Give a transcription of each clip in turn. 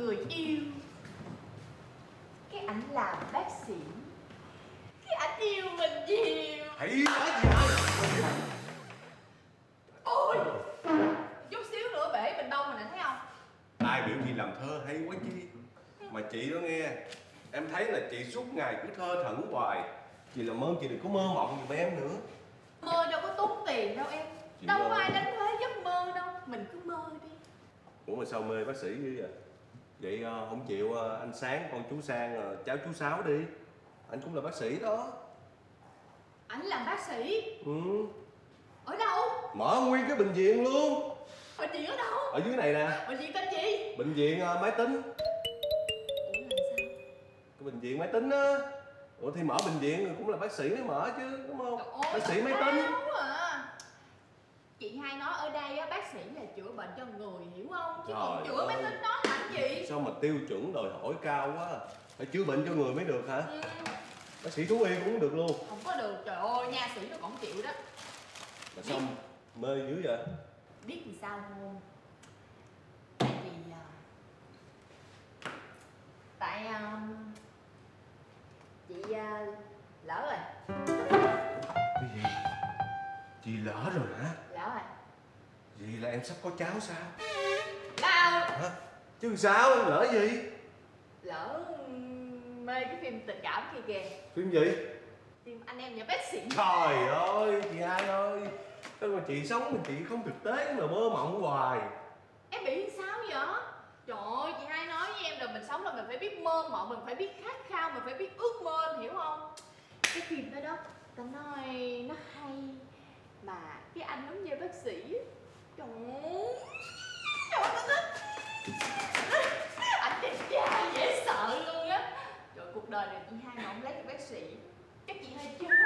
người yêu. Cái ảnh làm bác sĩ, cái ảnh yêu mình nhiều. Hay quá gì hả? Ôi, chút xíu nữa bể mình đông rồi nè, thấy không? Ai biểu chị làm thơ hay quá chi. Mà chị đó nghe, em thấy là chị suốt ngày cứ thơ thẩn hoài. Chị làm ơn chị đừng có mơ mộng giùm em nữa. Mơ đâu có tốn tiền đâu em. Chị đâu mơ. có ai đánh thuế giấc mơ đâu. Mình cứ mơ đi. Ủa mà sao mê bác sĩ dữ vậy? Vậy không chịu anh Sáng, con chú Sang, cháu chú Sáu đi. Anh cũng là bác sĩ đó. Ảnh làm bác sĩ? Ừ. Ở đâu? Mở nguyên cái bệnh viện luôn. Bệnh viện ở đâu? Ở dưới này nè. Bệnh viện tên gì? Bệnh viện máy tính. Ủa là sao? Cái bệnh viện máy tính á. Ủa thì mở bệnh viện cũng là bác sĩ mới mở chứ, đúng không? Ôi, bác sĩ máy tính. À. Chị hai nói ở đây á, bác sĩ là chữa bệnh cho người, hiểu không? Chứ còn chữa máy tính đó làm gì? Sao mà tiêu chuẩn đòi hỏi cao quá. Phải chữa bệnh cho người mới được hả? Ừ. Bác sĩ thú y cũng được luôn. Không có được, trời ơi, nha sĩ nó còn chịu đó. Mà sao mê dữ vậy? Biết vì sao không? Tại vì chị lỡ rồi. Cái gì? Chị lỡ rồi hả? Lỡ rồi. Vậy là em sắp có cháu sao? Đâu? Hả? Chứ sao? Lỡ gì? Lỡ mê cái phim tình cảm kia kìa. Phim gì? Phim Anh Em Nhà Bác Sĩ. Trời ơi, chị hai ơi. Sao mà chị sống mà chị không thực tế mà mơ mộng hoài. Em bị sao vậy? Trời ơi, chị hai nói với em là mình sống là mình phải biết mơ mộng, mình phải biết khát khao, mình phải biết ước mơ, em hiểu không? Cái phim đó đó, ta nói nó hay. Mà cái anh giống như bác sĩ. Trời ơi, trời ơi, anh đẹp trai dễ sợ luôn á. Trời, cuộc đời này chị hai mà không lấy được bác sĩ chắc chị hai chết.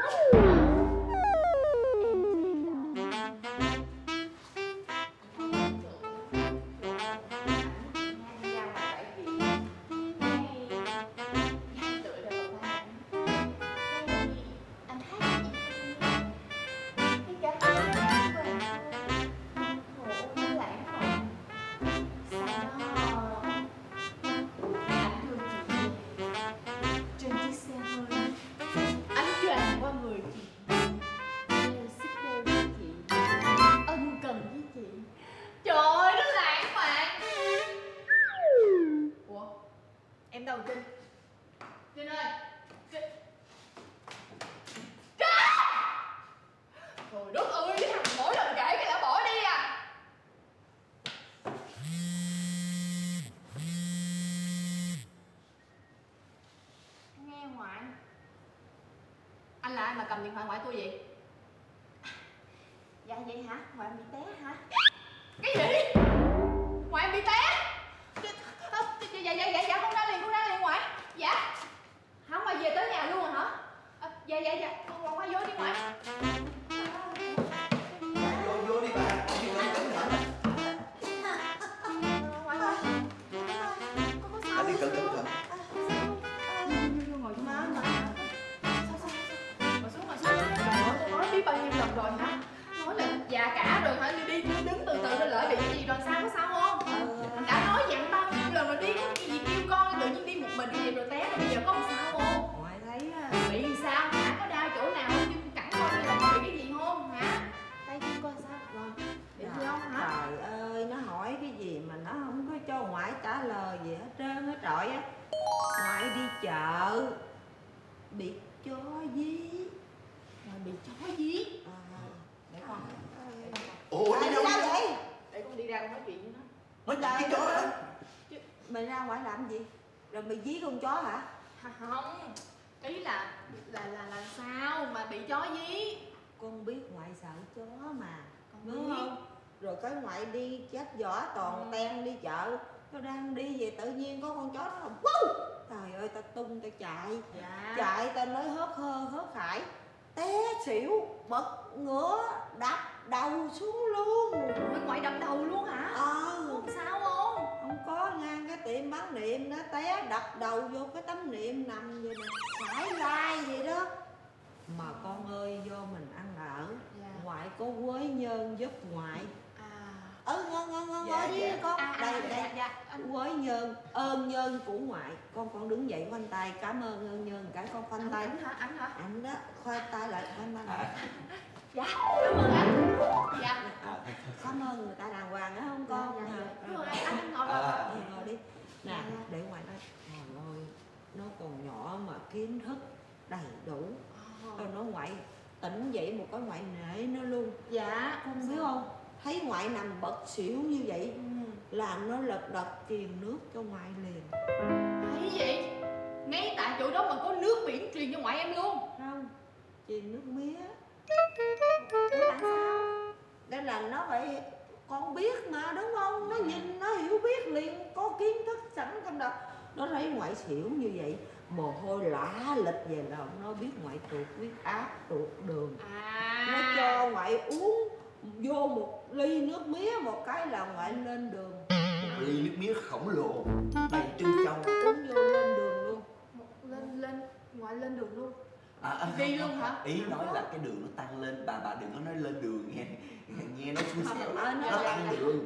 Em đâu Trinh? Trinh ơi! Trinh! Trinh! Trời đất ơi, thằng mỗi lần kể cái đã bỏ đi à! Nghe ngoại. Anh là ai mà cầm điện thoại ngoại tôi vậy? Dạ vậy hả? Ngoại em bị té hả? Cái gì? Ngoại em bị té? Dạ con ra liền ngoại. Dạ. Hả, ngoại về tới nhà luôn rồi hả? Dạ con qua vô đi ngoại. Vô đi bà. Ngoại con có sao? Đi cẩn thận. Vô ngồi xuống. Sao? Ngồi xuống. Trời ơi, tôi nói biết bao nhiêu lần rồi hả? Nói là già cả rồi hả? Đi đứng từ từ lên lỡ bị cái gì rồi sao, có sao không? Đã nói dặn bao nhiêu lần rồi, đi có cái gì kêu con, tự nhiên đi một mình vậy rồi té rồi bây giờ có làm sao không? Ngoại thấy Bị sao hả? Có đau chỗ nào không? Chân cẳng con hay là có bị cái gì không hả? Tay chân coi sao rồi? Bị gì không hả? trời ơi, nó hỏi cái gì mà nó không có cho ngoại trả lời gì hết trơn hết trọi á. Ngoại đi chợ bị chó dí. Rồi bị chó dí. Để con. Ủa Đi đâu vậy? Để con đi ra con nói chuyện với nó. Mới chạy cái chó hả? Mày ra ngoài làm gì? Rồi mày dí con chó hả? Không, ý là sao mà bị chó dí? Con biết ngoại sợ chó mà, Con đúng biết. không? Rồi cái ngoại đi chết vỏ toàn ten đi chợ, nó đang đi về tự nhiên có con chó nó là wow! Trời ơi, ta tung ta chạy. Dạ. Chạy ta nói hớt hải, té xỉu, bật ngửa đập đầu xuống luôn. Ủa, ngoại đập đầu luôn hả? Không sao không? Không có, ngang cái tiệm bán niệm nó té đập đầu vô cái tấm niệm nằm vậy nè, sải lai vậy đó. Mà con ơi, vô mình ăn ở, Dạ. ngoại có quới nhơn giúp ngoại. ngồi đi con. Đây quấy nhân, ơn nhân của ngoại. Con đứng dậy khoanh tay cảm ơn ơn nhân cái con khoanh tay. Anh hả? Anh đó, khoanh tay lại, khoanh tay lại. Dạ, cảm ơn anh. Dạ. Cảm ơn người ta đàng hoàng đó không con? Đúng rồi, anh ngồi Ngồi đi. Nè, để ngoại nói. Trời ơi, nó còn nhỏ mà kiến thức đầy đủ. Nó ngoại tỉnh dậy một cái ngoại nể nó luôn. Dạ. Con biết không? Thấy ngoại nằm bật xỉu như vậy là nó lật đật truyền nước cho ngoại liền. Hay gì? Ngay tại chỗ đó mà có nước biển truyền cho ngoại em luôn. Không, truyền nước mía. Ủa tại sao? Đây là nó phải con biết mà đúng không? Nó nhìn nó hiểu biết liền, có kiến thức sẵn trong đó. Nó thấy ngoại xỉu như vậy, mồ hôi lã lịch về lòng, nó biết ngoại tụt huyết áp, tụt đường. Nó cho ngoại uống vô một ly nước mía một cái là ngoại lên đường. Một ly nước mía khổng lồ đầy trân châu Uống vô lên đường luôn. Ngoại lên đường luôn. Đi luôn hả? Ý nói là cái đường nó tăng lên, bà đừng có nói lên đường nghe. Nghe nó xui xẻo lắm. Nó tăng đường.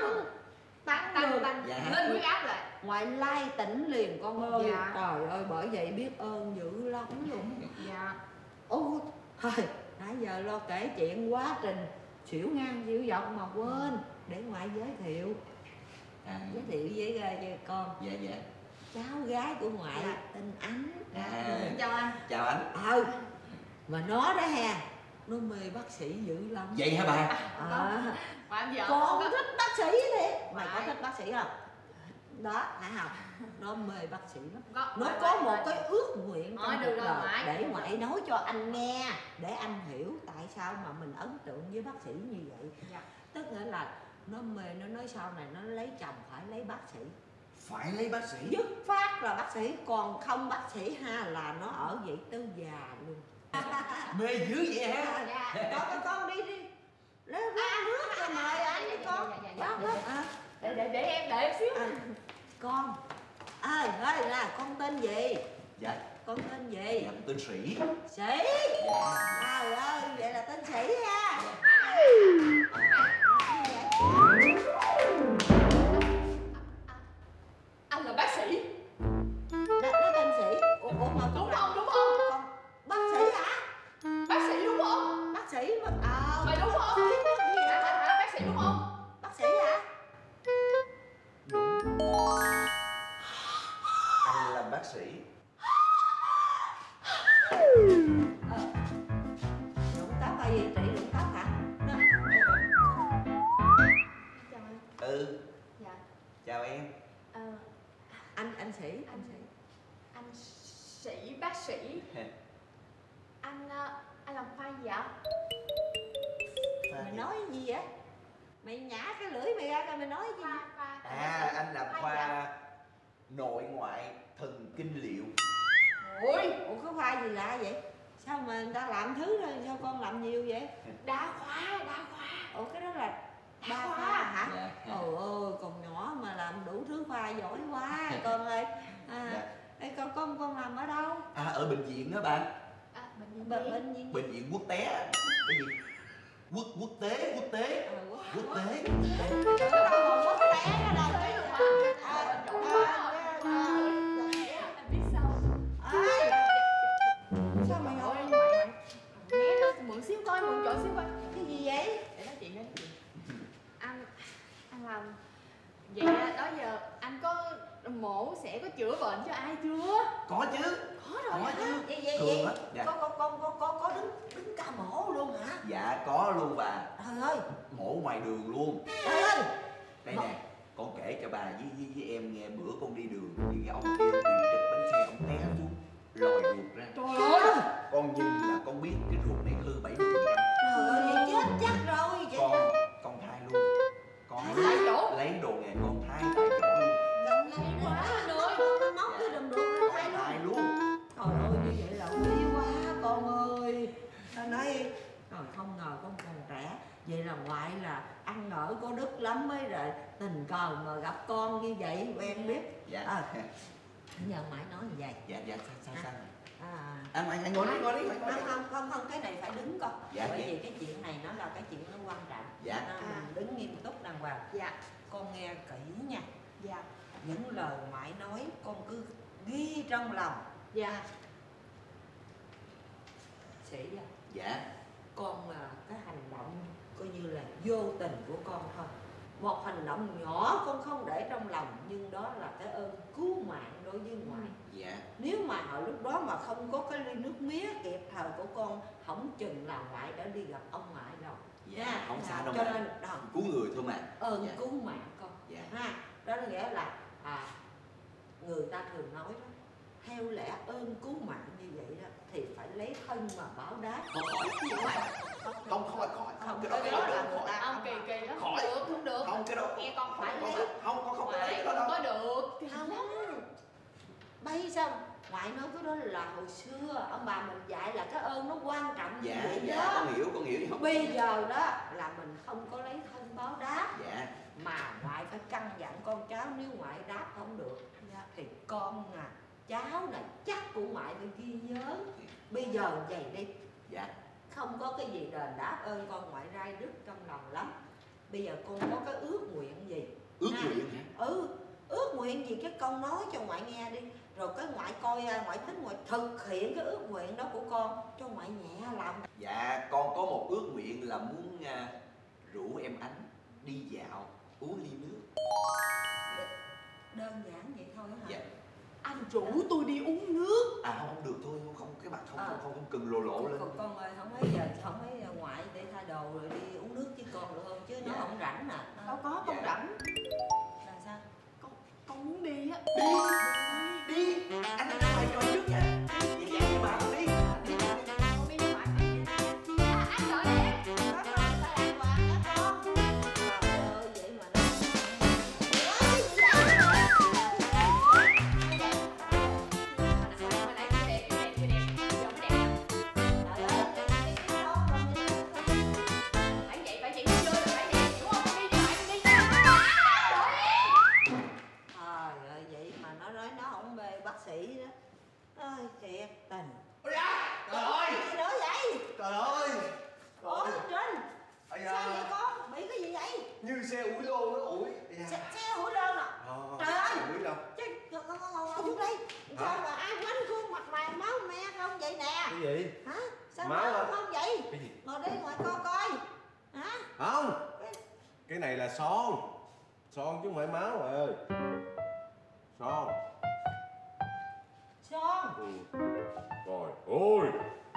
Tăng đường. Dạ. Lên huyết áp lại. Ngoại lai tỉnh liền con ơi. Dạ. Trời ơi, bởi vậy biết ơn dữ lắm luôn. Dạ. Ô, thôi, nãy giờ lo kể chuyện quá trình xỉu ngang xỉu dọc mà quên. Để ngoại giới thiệu. Giới thiệu với con. Dạ. Cháu gái của ngoại tên Ánh. Chào anh. Chào anh. Mà nó đó ha, nó mê bác sĩ dữ lắm. Vậy hả bà? Mà anh vợ Con có thích bác sĩ thiệt. Mày có thích bác sĩ không? Đó, hả học. Nó mê bác sĩ lắm. Nó có một cái ước nguyện trong cuộc đời để ngoại nói cho anh nghe, để anh hiểu tại sao mà mình ấn tượng với bác sĩ như vậy. Tức nghĩa là nó mê, nó nói sau này nó lấy chồng phải lấy bác sĩ. Phải lấy bác sĩ? Dứt phát là bác sĩ, còn không bác sĩ ha là nó ở vậy tới già luôn. Mê dữ vậy hả? Con đi lấy nước cho mời anh đi con. Để em xíu. Con ơi là con tên gì? Dạ. Con tên gì? Dạ, tên Sĩ. Sĩ. Trời ơi, vậy là tên Sĩ ha. Anh là bác sĩ. Đó tên Sĩ. Ủa mà Đúng không? con bác sĩ hả? Bác sĩ đúng không? Bác sĩ mà Mày đúng không? Hả? Bác sĩ đúng không? Bác sĩ hả? Anh là bác sĩ. Rụng tóc hay gì? Trị rụng tóc hả? Chào anh. Dạ. Chào em. Anh Sĩ. Anh Sĩ, bác sĩ. Anh làm khoa gì ạ? Mày nói gì vậy? Mày nhả cái lưỡi mày ra coi mày nói gì? Anh làm khoa nội ngoại thần kinh liệu. Ủa có khoa gì lạ vậy? Sao mà người ta làm thứ rồi sao con làm nhiều vậy? Đa khoa. Ủa cái đó là ba khoa hả? Dạ. Ôi ơi còn nhỏ mà làm đủ thứ khoa giỏi quá con ơi. Ê, con làm ở đâu? Ở bệnh viện đó bạn. Bệnh viện Quốc tế. Cái gì? Quốc tế. quốc tế. Quốc tế. Quốc tế ở đâu? Anh biết sao? Sao mày hỏi? Né nó mượn xíu coi, mượn chỗ xíu coi. Cái gì vậy? Để nói chuyện. Anh làm vậy đó giờ anh có mổ sẽ có chữa bệnh cho ai chưa? Có chứ. Có rồi. Có chứ. Vậy Thường lắm. Dạ. có đứng ca mổ luôn hả? Dạ có luôn bà. Trời ơi. Mổ ngoài đường luôn. Trời ơi. Đây nè, con kể cho bà với em nghe, bữa con đi đường thì cái ông kia bị trật bánh xe, ông té xuống lòi ruột ra. Trời ơi. Con nhìn là con biết cái ruột này hư 70%. Trời ơi vậy chết chắc rồi vậy. Con thai luôn. Con Tại chỗ. lấy đồ nghề con thai tại chỗ luôn. Hay quá anh ơi. Con móc cái đùm ruột ra Thai luôn. Trời ơi như vậy là quý quá con ơi. Ta nói rồi không ngờ con còn trẻ. Vậy là ngoại là ăn ở có đức lắm mới rồi tình cờ mà gặp con như vậy quen biết. Dạ. Giờ ngoại nói như vậy. Dạ sao? Anh ngồi đi, ngồi đi. Không, cái này phải đứng con. Dạ, Bởi dạ. vì cái chuyện này nó là cái chuyện nó quan trọng. Dạ. Mình đứng nghiêm túc đàng hoàng. Dạ. Con nghe kỹ nha. Dạ. Những lời ngoại nói con cứ ghi trong lòng. Dạ. Sĩ à, Dạ. con là cái hành động coi như là vô tình của con thôi. Một hành động nhỏ con không để trong lòng, nhưng đó là cái ơn cứu mạng đối với ngoại. Dạ. Nếu mà hồi lúc đó mà không có cái ly nước mía kịp thời của con, không chừng là ngoại đã đi gặp ông ngoại rồi. Dạ, không sao đâu Cho mà. nên Cứu người thôi mà. ơn Dạ. cứu mạng con. Dạ. Ha, đó nghĩa là người ta thường nói đó, theo lẽ ơn cứu mạng như vậy đó thì phải lấy thân mà báo đáp. Không khỏi. Không, Cái đó cái khỏi đó là được, người khỏi. ta Ông kỳ kỳ lắm. Khỏi. Không được. Không, cái đó. Nghe con phải phải lấy. Không có lấy Ngoại cái đó không đâu. có được. Kỳ lắm. Bây giờ ngoại nói cái đó là hồi xưa ông bà mình dạy là cái ơn nó quan trọng như Dạ, vậy dạ, đó. con hiểu không? Bây giờ đó là mình không có lấy thân báo đáp, Dạ. mà ngoại phải căn dặn con cháu nếu ngoại đáp không được thì con cháu này chắc của ngoại phải ghi nhớ. Bây giờ vậy đi, Dạ. không có cái gì đền đáp ơn con ngoại rai rứt trong lòng lắm. Bây giờ con có cái ước nguyện gì? Ước nguyện hả? Ước nguyện gì cái con nói cho ngoại nghe đi, rồi cái ngoại coi ngoại tính ngoại thực hiện cái ước nguyện đó của con cho ngoại nhẹ lòng. Dạ, con có một ước nguyện là muốn rủ em Ánh đi dạo, uống ly nước. Đơn giản vậy thôi hả? Dạ. Anh rủ tôi đi uống nước. Không được thôi, không cái mặt không cần lộ lộ lên. Con ơi, không mấy giờ ngoại đi thay đồ rồi đi uống nước với con được không? Chứ nó Dạ. không rảnh nè. Đâu có, con Dạ. rảnh. Là sao? Con muốn đi á. Đi, anh ra ngoài trò trước nha. Vậy vậy mà đi. Con đi ngoại. Anh đợi em. Có con phải đàng hoàng hả con? Trời ơi, vậy mà nó... Hồi nãy chị đẹp. Giờ mới đẹp. Trời ơi, đi đâu rồi đi. Phải vậy đi chơi rồi phải vậy. Đúng không? Đi ngoại đi nha. Trời ơi, vậy mà nó nói nó không bê bác sĩ đó. Ôi, thiệt tình. Ôi da, trời ơi. Gì nữa vậy? Trời ơi. Ủa, Trinh, Ây sao vậy da, con? Bị cái gì vậy? như xe ủi lô nó ủi. Ây da. Xe hủi đơn à? Trời ơi. Ủi đâu? Chứ, ngồi xuống đây. Sao mà ai quánh khuôn mặt mày máu me không vậy nè? Cái gì? Hả? Sao Máu máu à? không vậy? Cái gì? Ngồi đây ngoài coi. Hả? Không, cái này là son. Son chứ không phải máu rồi ơi. Son. Son. Rồi, ôi.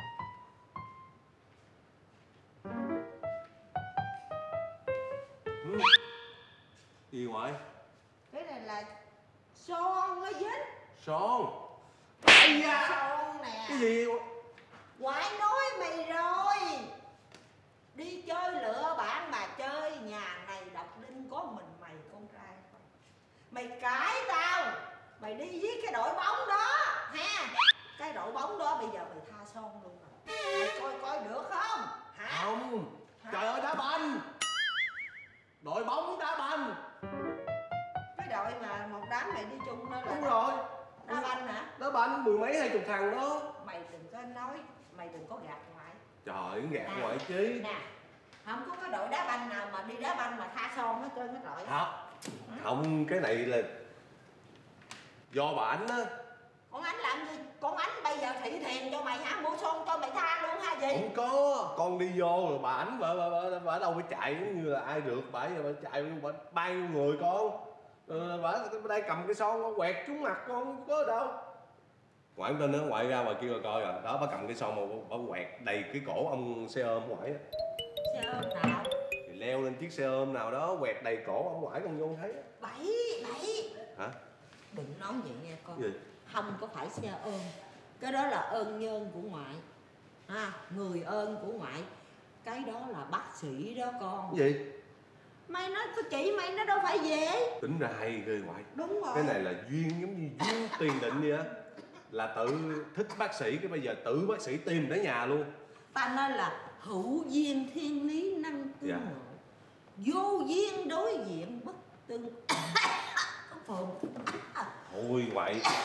Gì ngoại? Cái này là son nó dính. Son. Ây da. Son nè. Cái gì? Ngoại nói mày rồi. Đi chơi lựa bạn mà chơi, nhà này độc đinh có mình mày con trai không? Mày cãi tao, mày đi với cái đội bóng đó ha. Cái đội bóng đó bây giờ mày tha son luôn rồi. Mày coi được không? Hả? Không. Trời ơi, đá banh. Đội bóng đá banh. Cái đội mà một đám mày đi chung đó là Đúng rồi. đá banh hả? Đá banh 10 mấy 20 thằng đó. Mày đừng có nói, mày đừng có gạt ngoại. Trời, gạt ngoại chí. Nè, không có cái đội đá banh nào mà đi đá banh mà tha son hết trơn hết trọi. Không, cái này là do bà Ánh á. Con Ánh làm gì? Con Ánh bây giờ thị thiền cho mày hả? Mua son cho mày tha luôn ha gì? Không có, con đi vô rồi bà Ánh bà ở đâu phải chạy giống như là ai được, bà chạy bà bay vô người con. Bà ở đây cầm cái son con quẹt trúng mặt con, không có đâu. Ngoại không tin nữa, ngoại ra ngoài kia coi rồi, đó bà cầm cái son mà bà quẹt đầy cái cổ ông xe ôm ngoại á. Xe ôm nào? Thì leo lên chiếc xe ôm nào đó quẹt đầy cổ ông ngoại con vô thấy á. Bậy. Hả? Đừng nói vậy nghe con. Gì? Không có phải xe ôm. Cái đó là ơn nhân của ngoại. Người ơn của ngoại. Cái đó là bác sĩ đó con. Cái gì? Mày nói có chị mày nó đâu phải dễ. Tính ra hay ghê ngoại. Đúng rồi. Cái này là duyên giống như duyên tiền định vậy á. Là tự thích bác sĩ, cái bây giờ tự bác sĩ tìm đến nhà luôn. Ta nói là hữu duyên thiên lý năng tương ngộ. Vô duyên đối diện bất tương. Thôi ngoại,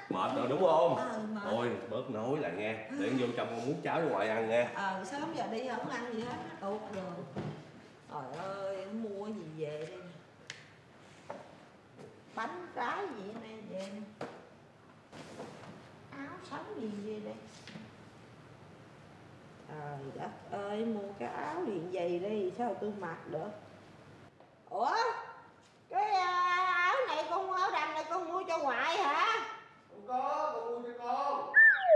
Mệt rồi đúng không? Mệt. Thôi bớt nói lại nghe, để vô trong con muốn cháo với ngoại ăn nghe. Sớm giờ đi không ăn gì hết, tụt rồi. Trời ơi, mua gì về đây? Bánh trái gì nè về nè. Áo sống gì về đây? Trời đất ơi, mua cái áo liền giày đi, sao tôi mặc được? Ủa? Cái áo này con, áo đầm này con mua cho ngoại hả? Không có, con mua cho con.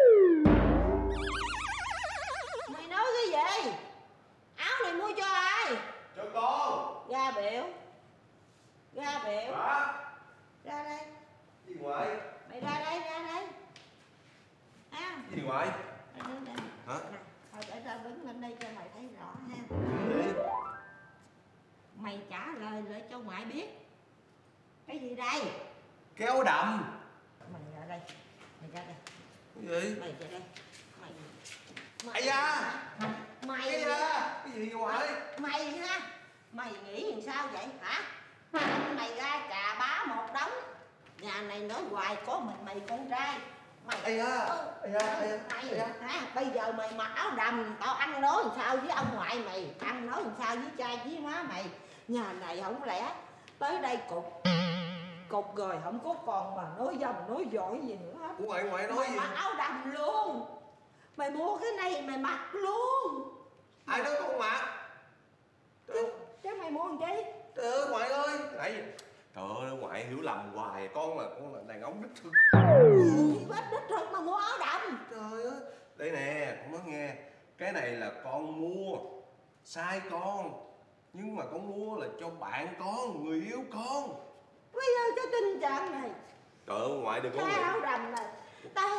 Mày nói cái gì? Áo này mua cho ai? Cho con. Ra biểu. Ra biểu. Hả? Ra đây. Gì ngoại? Mày ra đây, ra đây. À. Gì ngoại? Ra đây, đây. Hả? Nè, thôi để tao đứng lên đây cho mày thấy rõ ha. Gì? Mày trả lời lại cho ngoại biết. Cái gì đây? Cái áo đầm. Mày ra đây. Mày ra đây. Cái gì? Mày ra đây. Mày. Ây da. Mày. Cái da. Cái gì ngoại? Mày ha. Mày nghĩ làm sao vậy hả? Mày ra chà bá một đống. Nhà này nói hoài có mình mày con trai. Mày. Ây da. Ây da. Ây da. Mày hả? Bây giờ mày mặc áo đầm, tao ăn nói làm sao với ông ngoại mày, ăn nói làm sao với cha với má mày. Nhà này không lẽ tới đây cục rồi không có còn mà nói dòng nói dỗi gì nữa hết. Ngoại nói Mày gì? mặc áo đầm luôn. Mày mua cái này mày mặc luôn. Ai nói con mặc? Chứ mày mua làm chi? Trời ơi ngoại ơi. Nãy trời ơi ngoại hiểu lầm hoài, con là đàn ông đích thực. Gì bắt đích thực mà mua áo đầm? Trời ơi. Đây nè, con nói nghe. Cái này là con mua. Sai con. Nhưng mà con mua là cho bạn con, người yêu con. Bây giờ cái tình trạng này. Trời ơi ngoại đừng có Cái nghĩ. áo đầm này tao.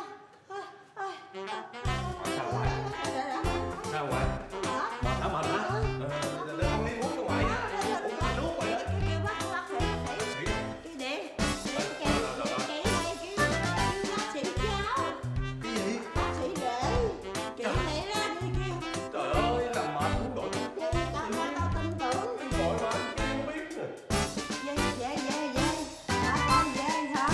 Sao ngoại? Sao ngoại? Đã mệt hả? Để con đi uống cho ngoại nha. Uống cái nước rồi đó. Kêu bác sĩ. Cái để kêu bác sĩ cháu. Cái gì? Bác sĩ để kiểu này ra đi kêu. Trời ơi làm mệt muốn gọi. Tao tin tưởng. Gọi mà không biết nè. Về. Hả con về hả?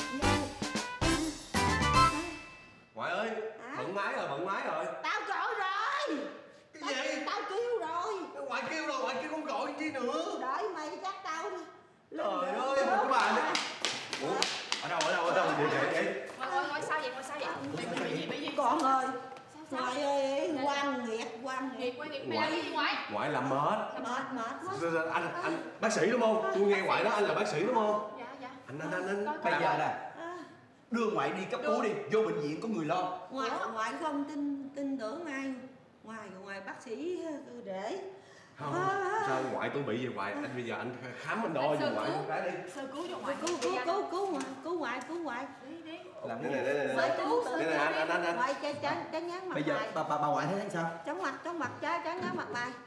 Ngoại ơi, bận máy rồi. Tao gọi rồi. Cái gì? Tao kêu rồi. Ngoại kêu rồi, ngoại kêu con gọi chi nữa. Đợi mày chắc tao đi. Trời ơi, một cái bà này. Ủa, ở đâu, vậy? Ngồi sao vậy? Bị gì? Con ơi. Sao? Ngoại ơi, quan nghiệt. Nghiệt mày làm gì ngoại? Ngoại làm mệt. Mệt quá. Anh bác sĩ đúng không? Tôi nghe ngoại đó anh là bác sĩ đúng không? Dạ. Anh. Bây giờ nè, đưa ngoại đi cấp cứu đi, vô bệnh viện có người lo. Ngoại không tin tưởng ai. Ngoài bác sĩ để. Không, sao ngoại tôi bị vậy hoài? Anh bây giờ anh khám anh đo cho ngoại cái đi. Sơ cứu cho ngoại. Cứu ngoại. Đi. Làm Đây cái này. này. Ngoại cứu Anh. ngoại chán ngán mặt Bây giờ mày. bà ngoại thấy sao? Chóng mặt chán ngán mặt mày.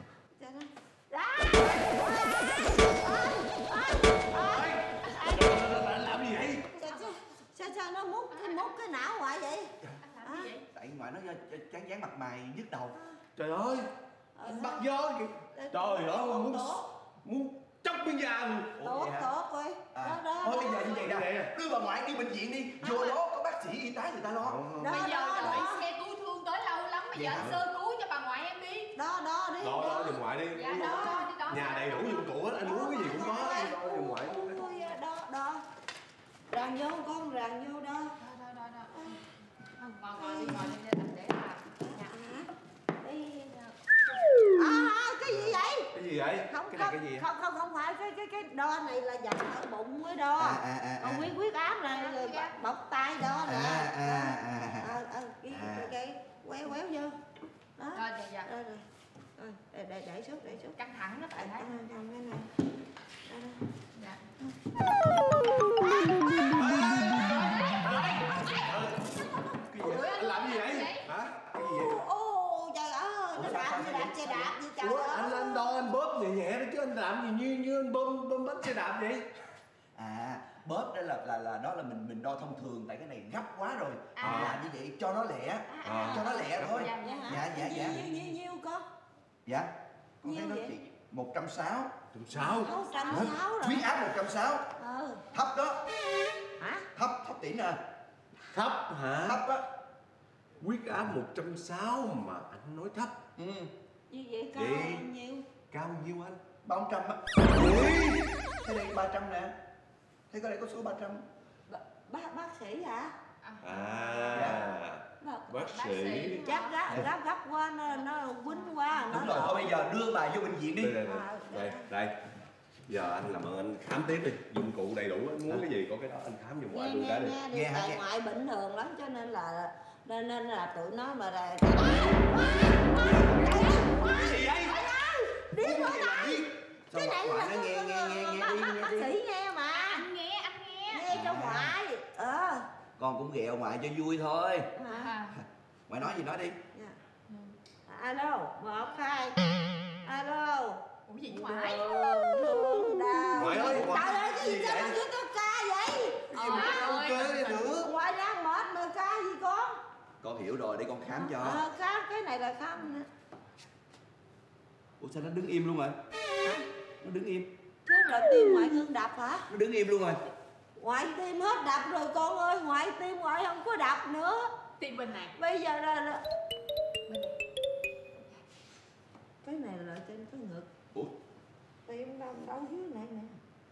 Anh làm gì vậy? Sao nó mút cái não ngoại vậy? Anh làm gì vậy? Tại ngoại nó chán mặt mày nhức đầu. Trời ơi, bắt gió kìa. Trời ơi, muốn chóc miếng da luôn. Tốt rồi. Thôi bây giờ như vậy nè, đưa bà ngoại đi bệnh viện đi, vô đó có bác sĩ y tá người ta lo. Bây giờ đợi xe cứu thương tới lâu lắm, bây giờ anh sơ cứu cho bà ngoại em đi. Đó đi. Đó giùm ngoại đi. Dạ đó. Nhà đầy đủ dụng cụ hết, anh muốn cái gì cũng có. Đó giùm ngoại. Đó. Ràng vô con, ràng vô đó. Ngồi đi để làm. Cái gì vậy? Cái gì vậy? Không Cái này cái gì? không phải cái đo này là dặn ở bụng mới đo. Còn huyết áp này rồi bọc tay đo nè. Cái quéo vô. Đó. Rồi dạ. Rồi để xuống. Căng thẳng đó phải thấy. Cái này. Dạ. Anh làm gì vậy? Hả? Cái gì vậy? Ô trời ơi, nó đạp xe đạp gì trời ơi. Anh đo anh bóp nhẹ đó chứ anh làm gì như anh bơm bánh xe đạp vậy? Bóp đó là mình đo thông thường, tại cái này gấp quá rồi. Làm như vậy cho nó lẹ. Cho nó lẹ thôi. Dạ. Nhiêu con? Dạ. Con thấy Nhiêu nó vậy? chỉ 160. 160. 160 rồi. Huyết áp 160. Thấp đó. Hả? Thấp tỉ nè. Thấp hả? Thấp á. Huyết áp 160 mà anh nói thấp. Như vậy cao Vậy- bao nhiêu? Cao nhiêu anh? 300 á. Thế đây 300 nè. Thế có đây có số 300. Bác sĩ hả? Bác sĩ. Chắc gấp quá, nó quýnh quá. Đúng rồi, thôi bây giờ đưa bà vô bệnh viện đi. Đây. Giờ anh làm ơn anh khám tiếp đi, dụng cụ đầy đủ, anh muốn cái gì có cái đó anh khám giùm ngoại luôn cái đi. Nghe tại ngoại bệnh thường lắm cho nên là tụi nó mà là Cái gì vậy? điếc rồi đó. Cái này là bác sĩ nghe mà. Anh nghe Nghe cho ngoại. Con cũng ghẹo ngoại cho vui thôi. Ngoại nói gì nói đi. Alo, 1 2. Alo. Ủa gì ngoại? Thương đau. Ngoại ơi, ngoại. Trời ơi, cái gì sao mà cứ tao ca vậy? Kê nữa. Ngoại đang mệt mà ca gì con? Con hiểu rồi, để con khám cho. Khám, cái này là khám nè. Ủa sao nó đứng im luôn rồi? Nó đứng im. Thế là tim ngoại ngưng đập hả? Nó đứng im luôn rồi. Ngoại tim hết đập rồi con ơi, ngoại tim ngoại không có đập nữa. Tim bên này. Bây giờ là cái này là trên cái ngực. Ủa? Tim đâu dưới này nè.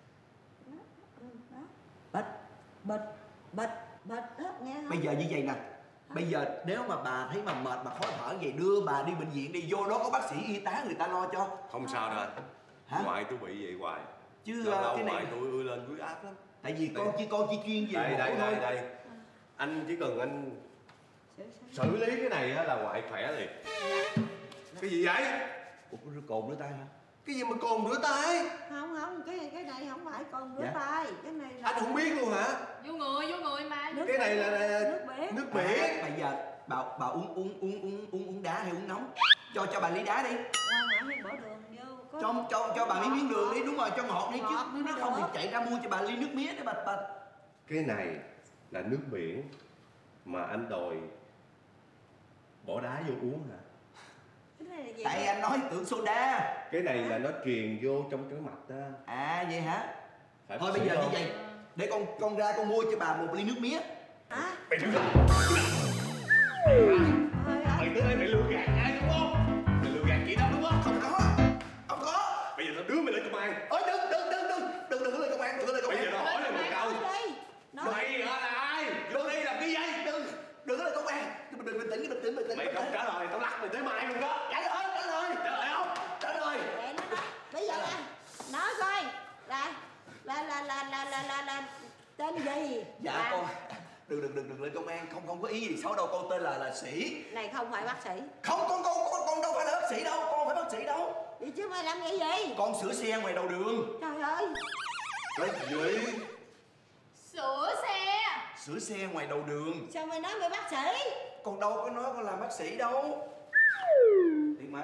Đó. Bịch hết nghe không? Bây giờ như vậy nè. Bây giờ nếu mà bà thấy mà mệt mà khó thở vậy, đưa bà đi bệnh viện đi, vô đó có bác sĩ y tá người ta lo cho. Không sao đâu anh. Hả? Ngoại tôi bị vậy hoài. Chứ Lâu lâu cái ngoại này tôi ưa lên huyết áp lắm. tại vì con chỉ chuyên về Đây. Anh chỉ cần anh xử lý cái này á là ngoại khỏe liền. Cái gì vậy? Ủa có cồn nữa tay hả? Cái gì mà cồn rửa tay? Không, cái này không phải con rửa Dạ. tay, cái này là Anh không biết luôn hả? Vô người mà. nước Cái này biển, là nước biển. nước biển. Bây giờ bà uống đá hay uống nóng? Cho bà ly đá đi. Ngoại bỏ đường vô. Cho bà miếng đường đi, đúng rồi, cho ngọt đi chứ. Ngọt, Nếu không thì chạy ra mua cho bà ly nước mía để bà. Cái này là nước biển mà anh đòi bỏ đá vô uống hả? Cái này là gì? Tại anh nói tưởng soda. Cái này là nó truyền vô trong cái mạch đó. À vậy hả? Phải Thôi bác bây sĩ giờ như không? vậy, để con ra con mua cho bà một ly nước mía. Hả? Mày đứng lại. Thôi, Mày tới đây mày lừa gạt ai đúng không? Mày lừa gạt chị đâu đúng không? Không có. Bây giờ tao đưa mày lên công an. Ôi đừng lên công an, đừng lên công Bây giờ an. tao hỏi mày một câu. nói đi. Nói. Mày là ai? Vô đây làm cái gì? Đừng lên công an. Bình tĩnh. Mày không trả lời tao lắc mày tới mai luôn đó. Trả lời không? Trả lời. Để nó nói. Bây giờ nói coi là tên gì? Dạ con. Đừng lên công an, không có ý gì xấu đâu, con tên là Sĩ. Này không phải bác sĩ. Không, con đâu phải là bác sĩ đâu, con không phải bác sĩ đâu. Vậy chứ mày làm cái gì? Con sửa xe ngoài đầu đường. Trời ơi. Cái gì? Sửa xe. Sửa xe ngoài đầu đường. Sao mày nói mày bác sĩ? Con đâu có nói con làm bác sĩ đâu. Đi mà.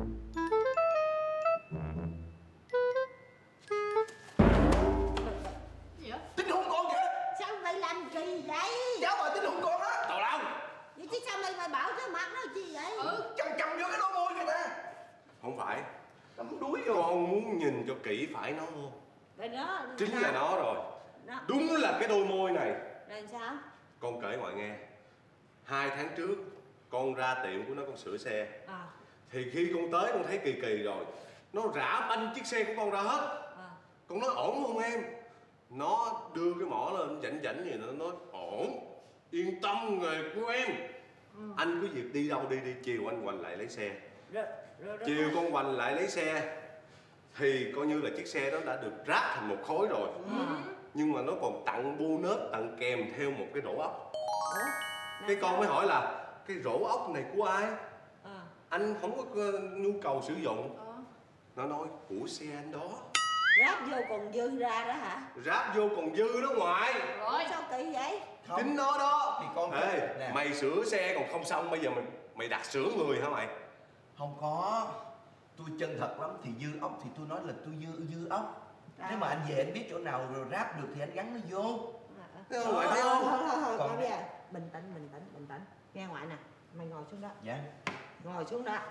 Gì vậy? Tính hôn con kìa. Sao mày làm kỳ vậy? Cháu bà tính hôn con á. Tào lao. Vậy chứ sao mày bảo cái mặt nó chi vậy? Chầm vô cái đôi môi người ta. Không phải. Đâm đuối rồi. Con muốn nhìn cho kỹ phải nó không? Rồi đó. Chính là nó rồi. Đó. Đúng là cái đôi môi này. Rồi sao? Con kể ngoại nghe. 2 tháng trước con ra tiệm của nó con sửa xe. Thì khi con tới con thấy kỳ kỳ rồi. Nó rã banh chiếc xe của con ra hết. Con nói ổn không em? Nó đưa cái mỏ lên chảnh gì nó nói ổn. Yên tâm nghề của em. Anh cứ việc đi đâu đi chiều anh Hoành lại lấy xe. Rồi Chiều con Hoành lại lấy xe thì coi như là chiếc xe đó đã được ráp thành một khối rồi. Nhưng mà nó còn tặng bonus, tặng kèm theo một cái rổ ốc. Cái con mới hỏi là cái rổ ốc này của ai? Anh không có nhu cầu sử dụng. Nó nói của xe anh đó. ráp vô còn dư ra đó hả? Ráp vô còn dư đó ngoại. Rồi. Sao kỳ vậy? Không. Chính nó đó. Thì con Ê, nè. mày sửa xe còn không xong, bây giờ mày đặt sửa người hả mày? Không có. Tôi chân thật lắm, thì dư ốc thì tôi nói là tôi dư ốc. Nếu mà anh về anh biết chỗ nào rồi ráp được thì anh gắn nó vô. Thấy không, ngoại thấy không? Thôi, Còn- bây giờ bình tĩnh. Nghe ngoại nè, mày ngồi xuống đó. Dạ. Ngồi xuống đó.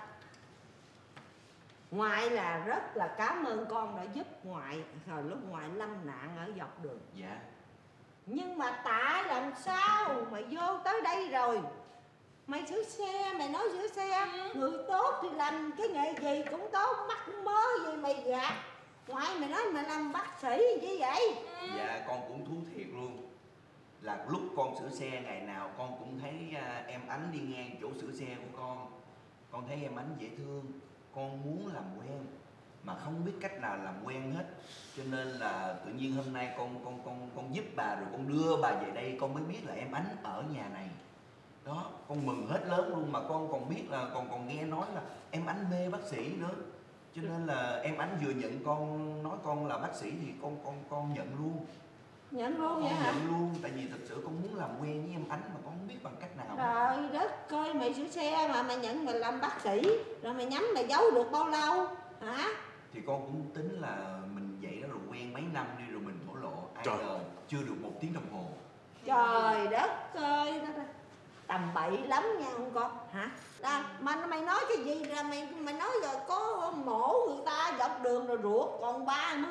Ngoại là rất là cảm ơn con đã giúp ngoại hồi lúc ngoại lâm nạn ở dọc đường. Dạ. Nhưng mà tại làm sao mày vô tới đây rồi, mày sửa xe, mày nói sửa xe, người tốt thì làm cái nghề gì cũng tốt, mắc mớ gì mày gạt. Ngoại mày nói mày làm bác sĩ như vậy. Dạ con cũng thú thiệt luôn. Là lúc con sửa xe ngày nào con cũng thấy em Ánh đi ngang chỗ sửa xe của con thấy em Ánh dễ thương, con muốn làm quen mà không biết cách nào làm quen hết. Cho nên là tự nhiên hôm nay con giúp bà rồi con đưa bà về đây, con mới biết là em Ánh ở nhà này. Đó, con mừng hết lớn luôn, mà con còn biết là còn nghe nói là em Ánh mê bác sĩ nữa. Cho nên là em Ánh vừa nhận con, nói con là bác sĩ thì con nhận luôn. Nhận luôn vậy Con hả? nhận luôn, tại vì thật sự con muốn làm quen với em Ánh mà con không biết bằng cách nào. Trời đất ơi, mày sửa xe mà mày nhận mày làm bác sĩ, rồi mày nhắm mày giấu được bao lâu hả? Thì con cũng tính là mình vậy đó rồi quen mấy năm đi rồi mình thổ lộ. Ai ngờ chưa được 1 tiếng đồng hồ. Trời đất ơi, tầm bậy lắm nha không con hả? Mà mày nói cái gì ra, mày nói rồi có mổ người ta dọc đường rồi ruột còn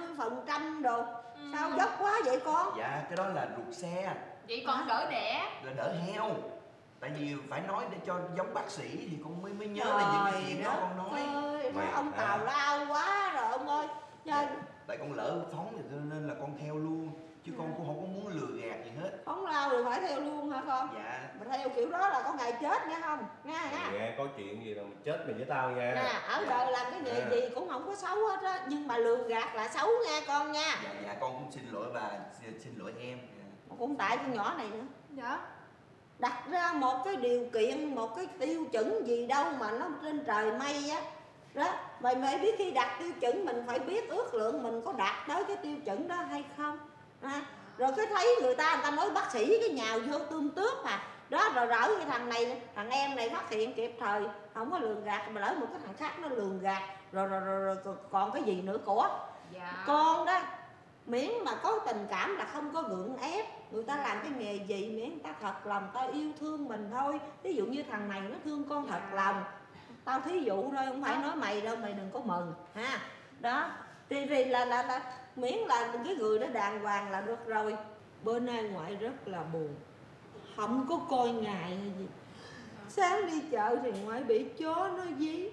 30% rồi. Sao dốc quá vậy con? Dạ cái đó là ruột xe. Vậy còn đỡ đẻ. Là đỡ heo. Tại vì phải nói để cho giống bác sĩ thì con mới nhớ là những cái chuyện đó con nói. Ơi, ông tào lao quá rồi ông ơi. Tại con lỡ phóng thì nên là con theo luôn. Chứ con cũng không có muốn lừa gạt gì hết. Phóng lao thì phải theo luôn hả con? Dạ. Mà theo kiểu đó là có ngày chết nghe không? Nghe nghe có chuyện gì là mình chết mày với tao nha. Nè, ở đời làm cái nghề gì cũng không có xấu hết á, nhưng mà lừa gạt là xấu nha con nha. Dạ con cũng xin lỗi bà, xin lỗi em. Cũng tại con nhỏ này nữa. Dạ. Đặt ra một cái điều kiện, một cái tiêu chuẩn gì đâu mà nó trên trời mây á. Đó, mày biết khi đặt tiêu chuẩn mình phải biết ước lượng mình có đạt tới cái tiêu chuẩn đó hay không. Rồi cái thấy người ta nói bác sĩ cái nhào vô tươm tướp à. Đó rồi rỡ cái thằng này, thằng em này phát hiện kịp thời, không có lường gạt, mà lỡ một cái thằng khác nó lường gạt. Rồi còn cái gì nữa của. Dạ. Con đó, miễn mà có tình cảm là không có gượng ép. Người ta làm cái nghề gì miễn người ta thật lòng, ta yêu thương mình thôi. Ví dụ như thằng này nó thương con thật lòng. Tao thí dụ thôi, không phải nói mày đâu, mày đừng có mừng ha. Đó, thì là miễn là cái người đó đàng hoàng là được rồi. Bữa nay ngoại rất là buồn, không có coi ngày hay gì. Sáng đi chợ thì ngoại bị chó nó dí.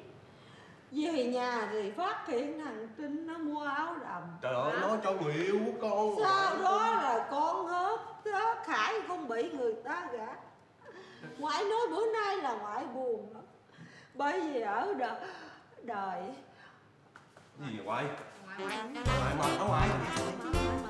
Về nhà thì phát hiện thằng Trinh nó mua áo đầm. Trời ơi, nói cho người yêu của con. Sau đó là con hớt Khải con bị người ta gạt. Ngoại nói bữa nay là ngoại buồn lắm. Bởi vì ở đời Gì vậy ngoại? Ngoại. Ngoại mà ngoại.